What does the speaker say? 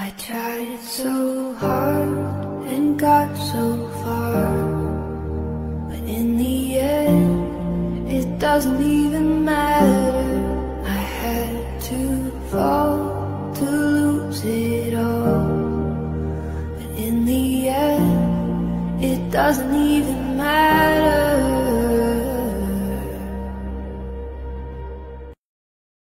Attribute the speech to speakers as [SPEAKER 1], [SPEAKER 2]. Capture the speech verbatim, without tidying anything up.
[SPEAKER 1] I tried so hard and got so far, but in the end it doesn't even matter. I had to fall to lose it all, but in the end it doesn't even matter.